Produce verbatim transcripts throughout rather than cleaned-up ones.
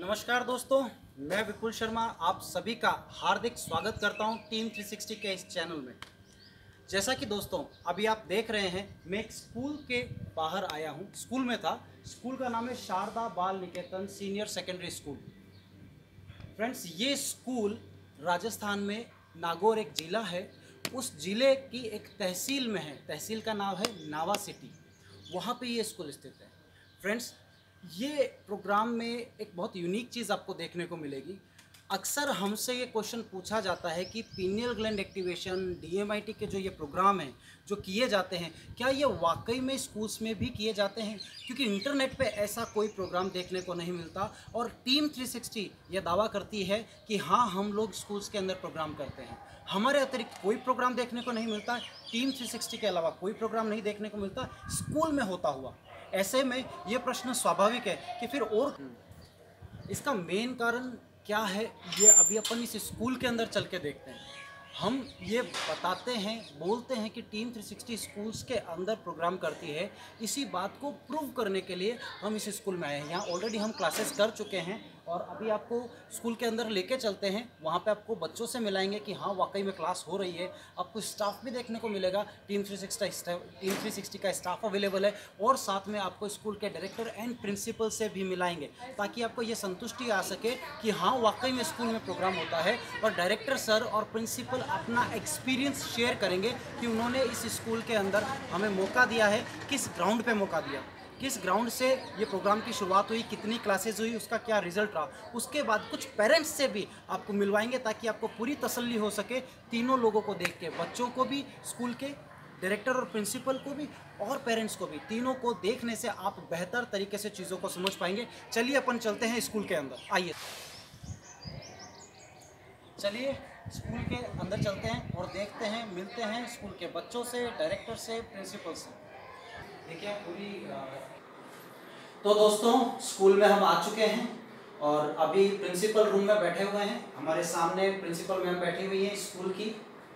नमस्कार दोस्तों, मैं विपुल शर्मा आप सभी का हार्दिक स्वागत करता हूं टीम थ्री सिक्सटी के इस चैनल में। जैसा कि दोस्तों अभी आप देख रहे हैं, मैं एक स्कूल के बाहर आया हूं। स्कूल में था। स्कूल का नाम है Sharda Bal Niketan senior secondary school. Friends, ये स्कूल राजस्थान में नागौर एक ज़िला है, उस ज़िले की एक तहसील में है। तहसील का नाम है नावा सिटी, वहाँ पे ये स्कूल स्थित है। फ्रेंड्स, ये प्रोग्राम में एक बहुत यूनिक चीज़ आपको देखने को मिलेगी। अक्सर हमसे ये क्वेश्चन पूछा जाता है कि पीनियल ग्लैंड एक्टिवेशन, डीएमआईटी के जो ये प्रोग्राम हैं जो किए जाते हैं, क्या ये वाकई में स्कूल्स में भी किए जाते हैं? क्योंकि इंटरनेट पे ऐसा कोई प्रोग्राम देखने को नहीं मिलता और टीम थ्री सिक्सटी ये दावा करती है कि हाँ, हम लोग स्कूल्स के अंदर प्रोग्राम करते हैं। हमारे अतिरिक्त कोई प्रोग्राम देखने को नहीं मिलता। टीम थ्री सिक्सटी के अलावा कोई प्रोग्राम नहीं देखने को मिलता स्कूल में होता हुआ। ऐसे में ये प्रश्न स्वाभाविक है कि फिर और इसका मेन कारण क्या है, ये अभी अपन इस स्कूल के अंदर चल के देखते हैं। हम ये बताते हैं, बोलते हैं कि टीम थ्री सिक्सटी स्कूल्स के अंदर प्रोग्राम करती है। इसी बात को प्रूव करने के लिए हम इस स्कूल में आए हैं। यहाँ ऑलरेडी हम क्लासेस कर चुके हैं और अभी आपको स्कूल के अंदर लेके चलते हैं। वहाँ पे आपको बच्चों से मिलाएंगे कि हाँ, वाकई में क्लास हो रही है। आपको स्टाफ भी देखने को मिलेगा। Team three sixty team three sixty का स्टाफ अवेलेबल है और साथ में आपको स्कूल के डायरेक्टर एंड प्रिंसिपल से भी मिलाएंगे, ताकि आपको ये संतुष्टि आ सके कि हाँ, वाकई में स्कूल में प्रोग्राम होता है। और डायरेक्टर सर और प्रिंसिपल अपना एक्सपीरियंस शेयर करेंगे कि उन्होंने इस स्कूल के अंदर हमें मौका दिया है, किस ग्राउंड पे मौका दिया, किस ग्राउंड से ये प्रोग्राम की शुरुआत हुई, कितनी क्लासेस हुई, उसका क्या रिजल्ट रहा। उसके बाद कुछ पेरेंट्स से भी आपको मिलवाएंगे, ताकि आपको पूरी तसल्ली हो सके तीनों लोगों को देख के, बच्चों को भी, स्कूल के डायरेक्टर और प्रिंसिपल को भी और पेरेंट्स को भी। तीनों को देखने से आप बेहतर तरीके से चीज़ों को समझ पाएंगे। चलिए अपन चलते हैं स्कूल के अंदर, आइए चलिए स्कूल के अंदर चलते हैं और देखते हैं, मिलते हैं स्कूल के बच्चों से, डायरेक्टर से, प्रिंसिपल से। देखिए पूरी। तो दोस्तों, स्कूल में हम आ चुके हैं और अभी प्रिंसिपल रूम में बैठे हुए हैं। हमारे सामने प्रिंसिपल मैम बैठी हुई है स्कूल की,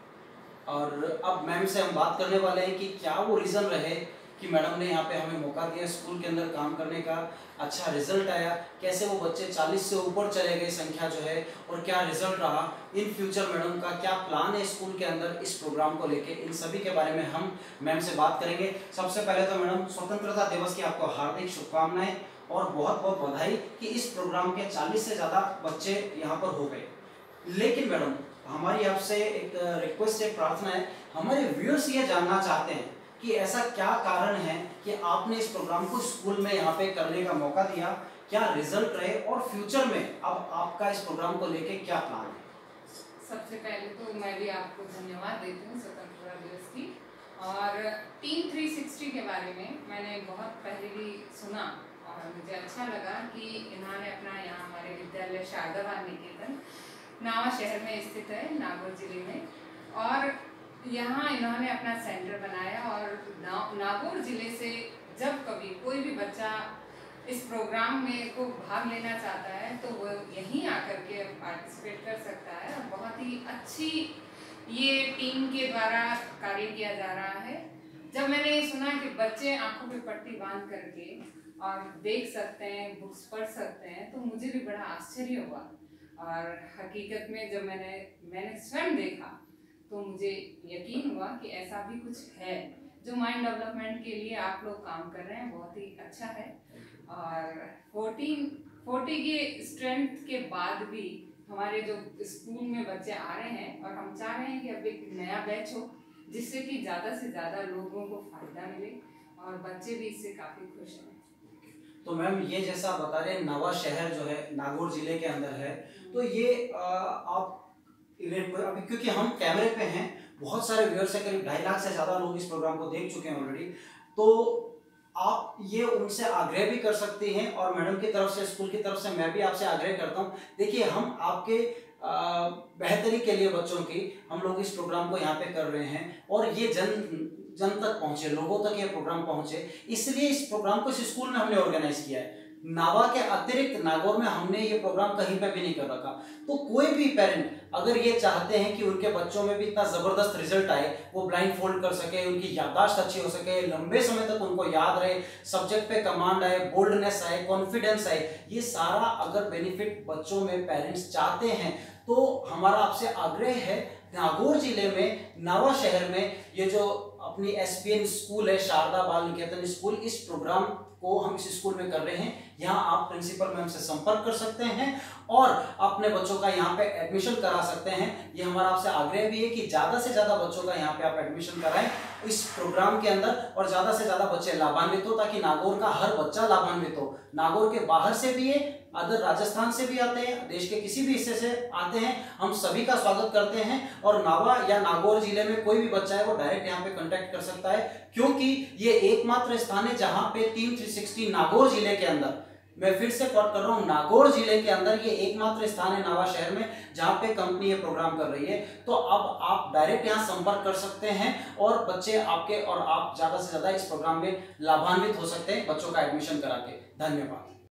और अब मैम से हम बात करने वाले हैं कि क्या वो रीज़न रहे कि मैडम ने यहाँ पे हमें मौका दिया स्कूल के अंदर काम करने का, अच्छा रिजल्ट आया, कैसे वो बच्चे चालीस से ऊपर चले गए संख्या जो है, और क्या रिजल्ट रहा। इन फ्यूचर मैडम का क्या प्लान है स्कूल के अंदर इस प्रोग्राम को लेके, इन सभी के बारे में हम मैम से बात करेंगे। सबसे पहले तो मैडम, स्वतंत्रता दिवस की आपको हार्दिक शुभकामनाएं और बहुत बहुत बधाई कि इस प्रोग्राम के चालीस से ज़्यादा बच्चे यहाँ पर हो गए। लेकिन मैडम, हमारी आपसे एक रिक्वेस्ट, एक प्रार्थना है। हमारे व्यूअर्स ये जानना चाहते हैं कि ऐसा क्या कारण है कि आपने इस प्रोग्राम को स्कूल में यहाँ पे करने का मौका दिया, क्या रिजल्ट रहे, और फ्यूचर में अब आपका इस प्रोग्राम को लेके क्या प्लान है। सबसे पहले तो मैं भी आपको धन्यवाद देती हूँ स्वतंत्रता दिवस की। और टीम थ्री सिक्सटी के बारे में मैंने बहुत पहले भी सुना और मुझे अच्छा लगा कि इन्होंने अपना यहाँ हमारे विद्यालय शारदा बाल निकेतन नावा शहर में स्थित है, नागौर जिले में, और यहाँ इन्होंने अपना सेंटर बनाया। और ना, नागौर जिले से जब कभी कोई भी बच्चा इस प्रोग्राम में को भाग लेना चाहता है तो वो यहीं आकर के पार्टिसिपेट कर सकता है। और बहुत ही अच्छी ये टीम के द्वारा कार्य किया जा रहा है। जब मैंने सुना कि बच्चे आंखों पे पट्टी बांध करके और देख सकते हैं, बुक्स पढ़ सकते हैं, तो मुझे भी बड़ा आश्चर्य हुआ। और हकीकत में जब मैंने मैंने स्वयं देखा तो मुझे यकीन हुआ कि ऐसा भी कुछ है जो माइंड डेवलपमेंट के लिए आप लोग काम कर रहे हैं, बहुत ही अच्छा है। और फोर्टीन फोर्टी के स्ट्रेंथ के बाद भी हमारे जो स्कूल में बच्चे आ रहे हैं, और हम चाह रहे हैं कि अब एक नया बैच हो जिससे कि ज़्यादा से ज़्यादा लोगों को फायदा मिले और बच्चे भी इससे काफ़ी खुश हैं। तो मैम, ये जैसा बता रहे हैं, नवा शहर जो है नागौर जिले के अंदर है, तो ये आ, आप अभी क्योंकि हम कैमरे पे हैं, बहुत सारे व्यूअर्स हैं, करीब ढाई लाख से ज़्यादा लोग इस प्रोग्राम को देख चुके हैं ऑलरेडी, तो आप ये उनसे आग्रह भी कर सकते हैं, और मैडम की तरफ से, स्कूल की तरफ से मैं भी आपसे आग्रह करता हूँ। देखिए, हम आपके बेहतरी के लिए बच्चों की हम लोग इस प्रोग्राम को यहाँ पे कर रहे हैं, और ये जन जन तक पहुँचे, लोगों तक ये प्रोग्राम पहुँचे, इसलिए इस प्रोग्राम को इस स्कूल में हमने ऑर्गेनाइज किया है। नावा के अतिरिक्त नागौर में हमने ये प्रोग्राम कहीं पे भी नहीं कर रखा। तो कोई भी पेरेंट अगर ये चाहते हैं कि उनके बच्चों में भी इतना जबरदस्त रिजल्ट आए, वो ब्लाइंड फोल्ड कर सके, उनकी याददाश्त अच्छी हो सके, लंबे समय तक उनको याद रहे, सब्जेक्ट पे कमांड आए, बोल्डनेस आए, कॉन्फिडेंस आए, ये सारा अगर बेनिफिट बच्चों में पेरेंट्स चाहते हैं तो हमारा आपसे आग्रह है, नागौर जिले में नावा शहर में ये जो अपनी एसबीएन स्कूल है, शारदा बाल निकेतन स्कूल, इस प्रोग्राम को हम इस स्कूल में कर रहे हैं। यहाँ आप प्रिंसिपल मैम से संपर्क कर सकते हैं और अपने बच्चों का यहाँ पे एडमिशन करा सकते हैं। ये हमारा आपसे आग्रह भी है कि ज्यादा से ज्यादा बच्चों का यहाँ पे आप एडमिशन कराएं इस प्रोग्राम के अंदर और ज्यादा से ज्यादा बच्चे लाभान्वित हो, ताकि नागौर का हर बच्चा लाभान्वित हो। नागौर के बाहर से भी है, अदर राजस्थान से भी आते हैं, देश के किसी भी हिस्से से आते हैं, हम सभी का स्वागत करते हैं। और नावा या नागौर जिले में कोई भी बच्चा है वो डायरेक्ट यहाँ पे कांटेक्ट कर सकता है, क्योंकि ये एकमात्र स्थान है जहां पे टीम थ्री सिक्सटी नागौर जिले के अंदर, मैं फिर से कोट कर रहा हूं, नागौर जिले के अंदर ये एकमात्र स्थान है नावा शहर में जहां पे कंपनी ये प्रोग्राम कर रही है। तो अब आप डायरेक्ट यहां संपर्क कर सकते हैं और बच्चे आपके और आप ज्यादा से ज्यादा इस प्रोग्राम में लाभान्वित हो सकते हैं बच्चों का एडमिशन करा के। धन्यवाद।